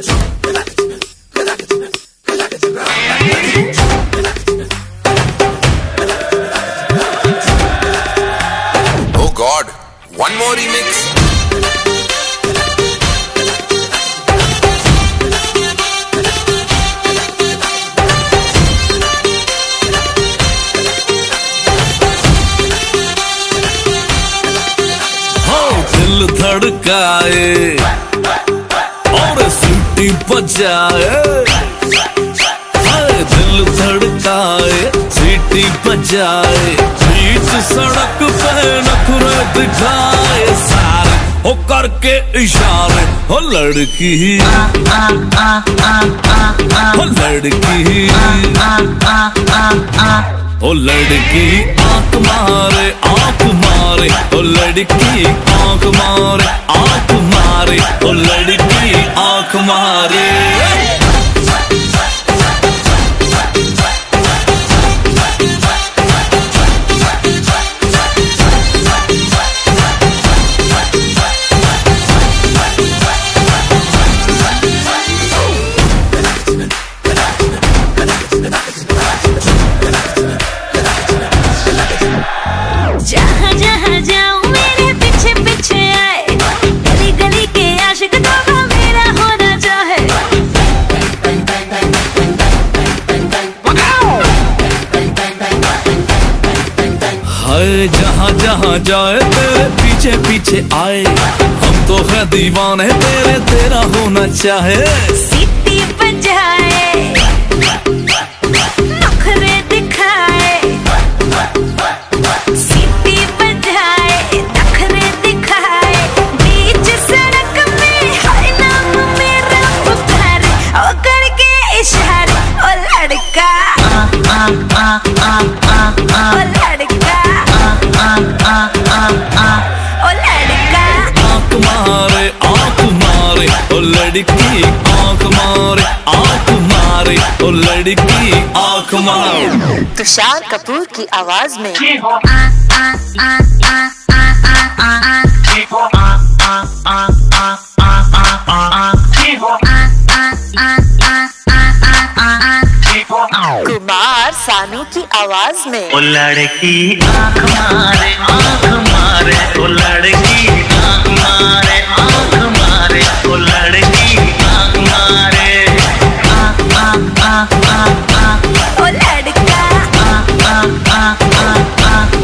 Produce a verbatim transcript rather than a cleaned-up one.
Oh God, one more remix. दिल धड़काए और सीटी बजाए, दिल धड़काए सीटी बजाए, बीच सड़क पे नखरे दिखाए सारे हो करके इशारे। हो लड़की हो लड़की ओ लड़की आंख मारे आंख मारे, ओ लड़की आंख मारे आंख मारे, ओ लड़की आंख मारे। जहाँ जहाँ जाऊँ मेरे पीछे पीछे आए, गली गली के आशिक तो मेरा होना चाहे। हाय जहाँ जहाँ जाए तेरे पीछे पीछे आए, हम तो है दीवाने तेरे, तेरा होना चाहे। सीटी बजाए नखरे दिखाए, सीटी बजाए नखरे दिखाए, बीच सड़क में हर नाम मेरा पुकारे, ओ करके इशारे। ओ लड़का ओ लड़का ओ लड़का आंख मारे आंख मारे, ओ लड़की आंख मारे आंख मारे, ओ लड़की आंख मारे। तुषार कपूर की आवाज में कुमार सानू की आवाज में ओ लड़की आंख मारे